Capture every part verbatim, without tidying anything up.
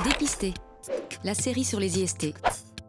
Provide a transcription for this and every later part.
Dépister, la série sur les I S T.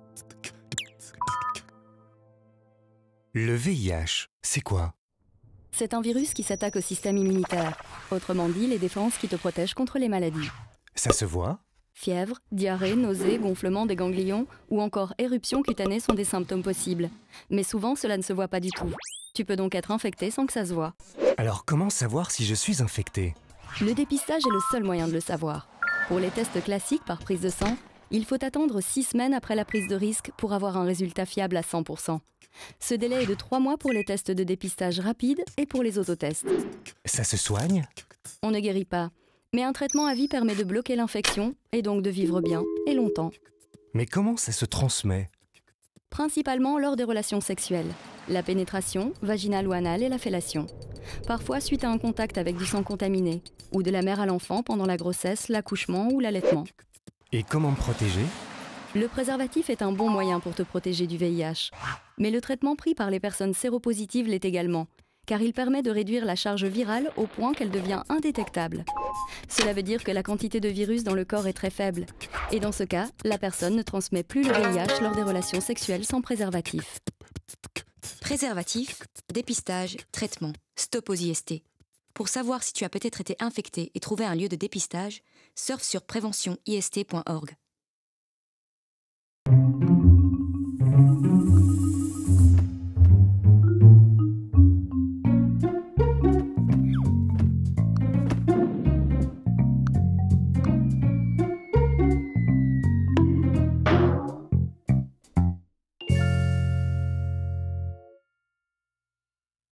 Le V I H, c'est quoi? C'est un virus qui s'attaque au système immunitaire. Autrement dit, les défenses qui te protègent contre les maladies. Ça se voit? Fièvre, diarrhée, nausées, gonflement des ganglions ou encore éruption cutanée sont des symptômes possibles. Mais souvent, cela ne se voit pas du tout. Tu peux donc être infecté sans que ça se voie. Alors comment savoir si je suis infecté? Le dépistage est le seul moyen de le savoir. Pour les tests classiques par prise de sang, il faut attendre six semaines après la prise de risque pour avoir un résultat fiable à cent pour cent. Ce délai est de trois mois pour les tests de dépistage rapides et pour les autotests. Ça se soigne? On ne guérit pas, mais un traitement à vie permet de bloquer l'infection et donc de vivre bien et longtemps. Mais comment ça se transmet? Principalement lors des relations sexuelles, la pénétration, vaginale ou anale et la fellation. Parfois suite à un contact avec du sang contaminé, ou de la mère à l'enfant pendant la grossesse, l'accouchement ou l'allaitement. Et comment me protéger? Le préservatif est un bon moyen pour te protéger du V I H. Mais le traitement pris par les personnes séropositives l'est également, car il permet de réduire la charge virale au point qu'elle devient indétectable. Cela veut dire que la quantité de virus dans le corps est très faible. Et dans ce cas, la personne ne transmet plus le V I H lors des relations sexuelles sans préservatif. Préservatif, dépistage, traitement. Stop aux I S T. Pour savoir si tu as peut-être été infecté et trouver un lieu de dépistage, surfe sur prévention I S T point org.